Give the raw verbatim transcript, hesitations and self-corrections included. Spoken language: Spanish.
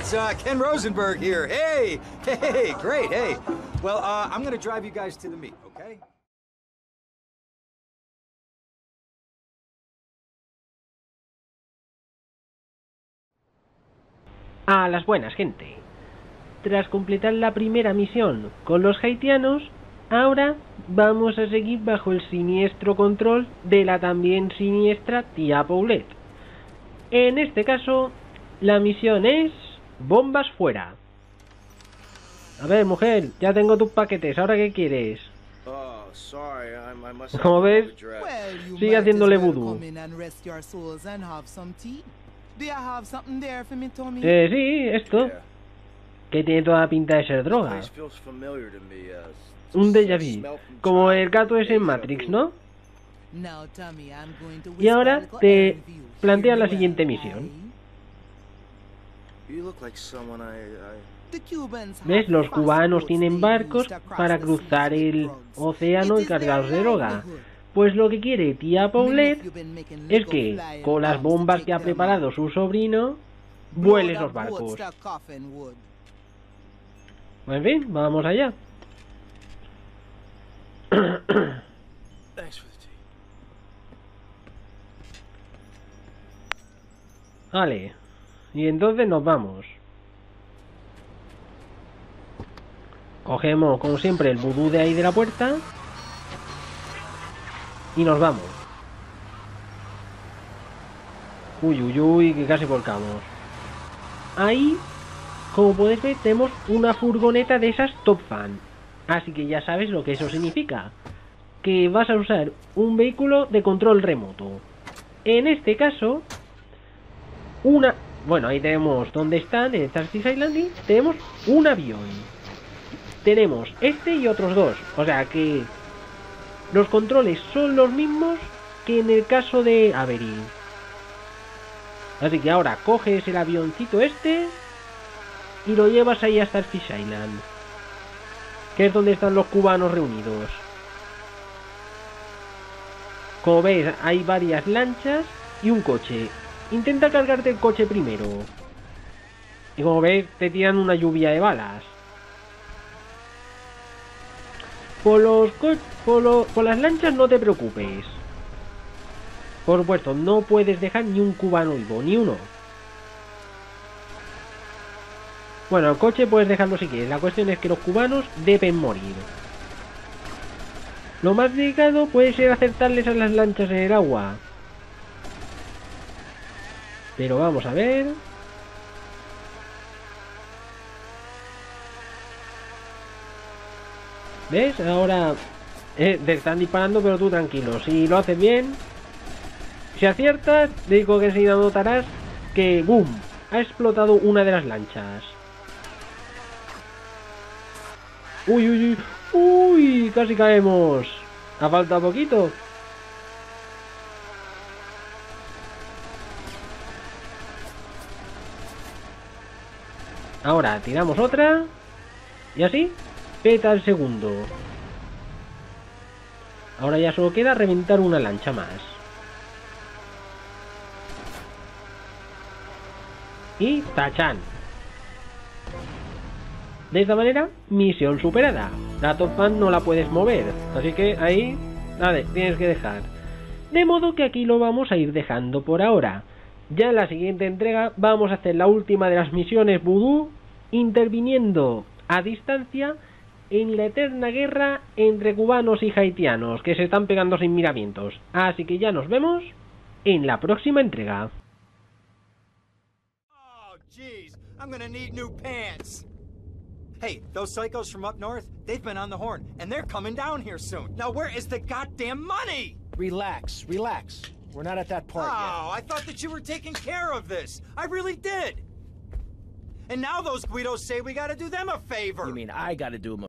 it's uh, Ken Rosenberg here. Hey, hey, great, hey. Well, uh, I'm gonna drive you guys to the meet, okay? A las buenas, gente. Tras completar la primera misión con los haitianos, ahora vamos a seguir bajo el siniestro control de la también siniestra tía Paulette. En este caso, la misión es bombas fuera. A ver, mujer, ya tengo tus paquetes, ¿ahora qué quieres? Como ves, sigue haciéndole vudú. Eh, sí, esto. Que tiene toda la pinta de ser droga. Un déjà vu, como el gato ese en Matrix, ¿no? Y ahora te plantean la siguiente misión. ¿Ves? Los cubanos tienen barcos para cruzar el océano y cargados de droga. Pues lo que quiere tía Paulette es que, con las bombas que ha preparado su sobrino, vuele esos barcos. En fin, vamos allá. Vale, y entonces nos vamos. Cogemos, como siempre, el vudú de ahí de la puerta y nos vamos. Uy, uy, uy, que casi volcamos. Ahí, como podéis ver, tenemos una furgoneta de esas Top Fan. Así que ya sabes lo que eso significa. Que vas a usar un vehículo de control remoto. En este caso, una... Bueno, ahí tenemos donde están, en Starfish Island, y tenemos un avión. Tenemos este y otros dos. O sea que los controles son los mismos que en el caso de Avery. Así que ahora coges el avioncito este y lo llevas ahí a Starfish Island, que es donde están los cubanos reunidos. Como veis, hay varias lanchas y un coche. Intenta cargarte el coche primero. Y como veis, te tiran una lluvia de balas. Por, los co por, lo por las lanchas no te preocupes. Por supuesto, no puedes dejar ni un cubano vivo, ni uno. Bueno, el coche puedes dejarlo si quieres. La cuestión es que los cubanos deben morir. Lo más delicado puede ser acertarles a las lanchas en el agua. Pero vamos a ver. ¿Ves? Ahora eh, te están disparando, pero tú tranquilo. Si lo haces bien, si aciertas, digo que enseguida notarás que ¡boom! Ha explotado una de las lanchas. Uy, uy, uy. Uy, casi caemos. Ha faltado poquito. Ahora tiramos otra. Y así, peta el segundo. Ahora ya solo queda reventar una lancha más. Y tachan. De esta manera, misión superada. La Top Fan no la puedes mover, así que ahí, nada, tienes que dejar. De modo que aquí lo vamos a ir dejando por ahora. Ya en la siguiente entrega vamos a hacer la última de las misiones vudú, interviniendo a distancia en la eterna guerra entre cubanos y haitianos, que se están pegando sin miramientos. Así que ya nos vemos en la próxima entrega. Oh, jeez, I'm gonna need new pants. Hey, those psychos from up north, they've been on the horn, and they're coming down here soon. Now where is the goddamn money? Relax, relax. We're not at that part yet. Oh, I thought that you were taking care of this. I really did. And now those Guidos say we gotta do them a favor. You mean I gotta do them a